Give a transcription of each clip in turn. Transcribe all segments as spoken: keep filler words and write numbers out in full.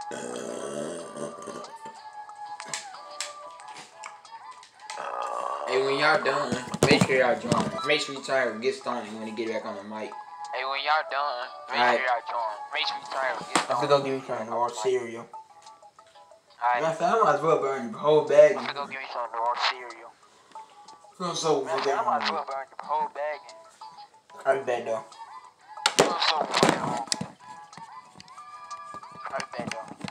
Hey, when y'all done, make sure y'all join. Make sure you try to get started when you get back on the mic. Hey, when y'all done, make right. sure y'all join. Make sure you try to get started. I'm gonna go give me some raw cereal. Alright. I might as well burn the whole bag. I'm gonna go give me some raw cereal. I'm so I might as well burn the whole bag. I'll be back though. I'm so fucking hungry. I'll be back though.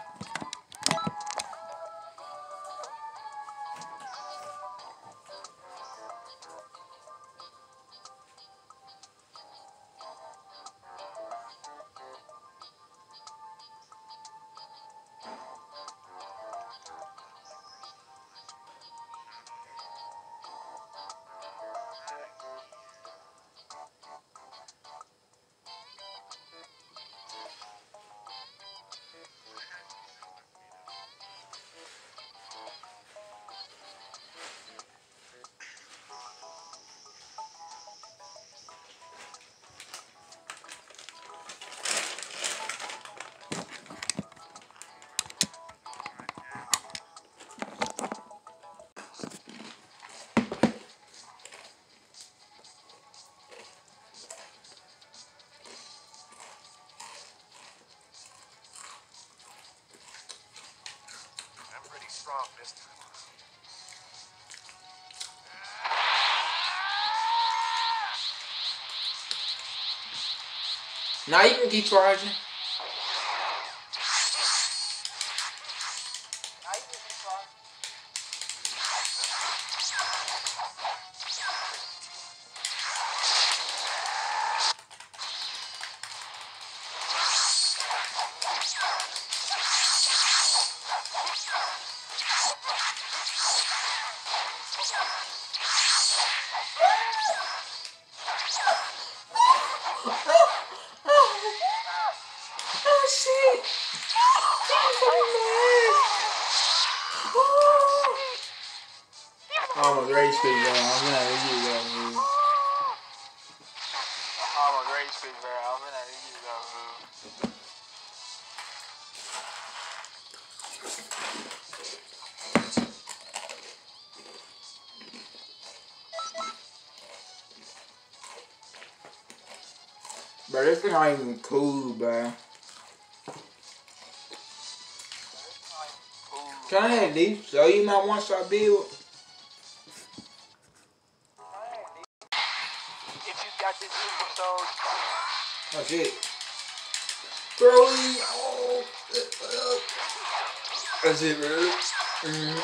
Strong this time. Now you can keep charging. I'm a great speed girl. I'm gonna let you go, move. I'm a great speed girl. I'm gonna let you go, move. Bro, this thing not even cool, bro. Can I at least show you my one-shot build? If you got this super soul. Oh shit. Bro, oh. That's it, bro. Mm-hmm.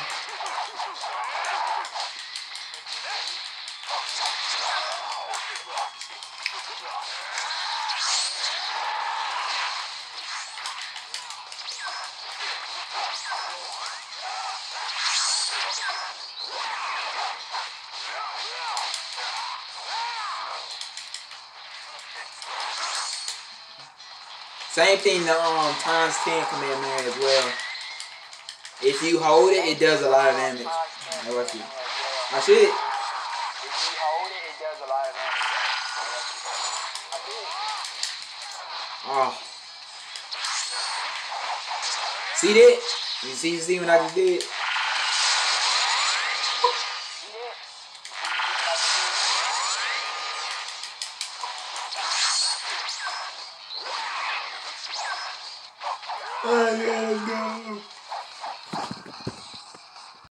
Same thing the um times ten command man as well. If you hold it, it does a lot of damage. I watch you. I see it. If you hold it, it does a lot of damage. I see it. Oh. See that? You see, you see what I just did? Oh, yeah, let's go.